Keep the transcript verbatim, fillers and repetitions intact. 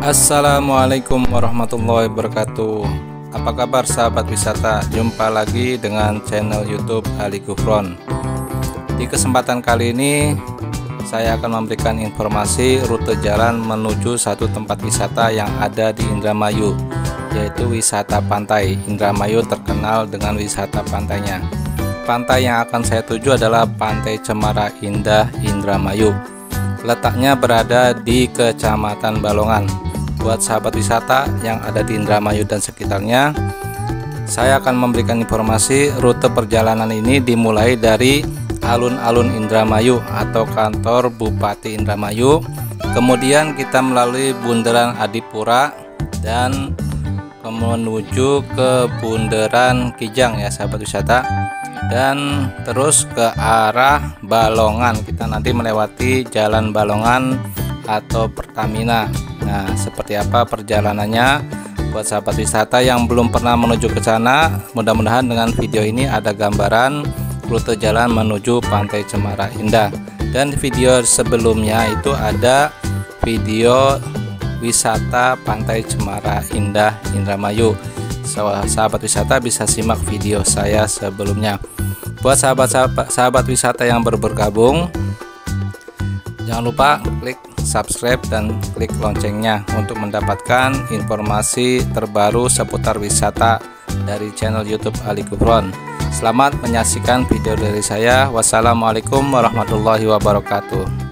Assalamualaikum warahmatullahi wabarakatuh. Apa kabar sahabat wisata? Jumpa lagi dengan channel YouTube Ali Gufron. Di kesempatan kali ini saya akan memberikan informasi rute jalan menuju satu tempat wisata yang ada di Indramayu, yaitu wisata pantai. Indramayu terkenal dengan wisata pantainya. Pantai yang akan saya tuju adalah Pantai Cemara Indah Indramayu. Letaknya berada di Kecamatan Balongan. Buat sahabat wisata yang ada di Indramayu dan sekitarnya, saya akan memberikan informasi rute perjalanan ini dimulai dari alun-alun Indramayu atau kantor Bupati Indramayu, kemudian kita melalui Bundaran Adipura dan menuju ke Bundaran Kijang ya sahabat wisata, dan terus ke arah Balongan. Kita nanti melewati Jalan Balongan atau Pertamina. Nah, seperti apa perjalanannya buat sahabat wisata yang belum pernah menuju ke sana? Mudah-mudahan dengan video ini ada gambaran rute jalan menuju Pantai Cemara Indah. Dan video sebelumnya itu ada video wisata Pantai Cemara Indah Indramayu. Sahabat wisata bisa simak video saya sebelumnya. Buat sahabat-sahabat sahabat wisata yang baru bergabung, jangan lupa klik subscribe dan klik loncengnya untuk mendapatkan informasi terbaru seputar wisata dari channel YouTube Ali Gufron. Selamat menyaksikan video dari saya. Wassalamualaikum warahmatullahi wabarakatuh.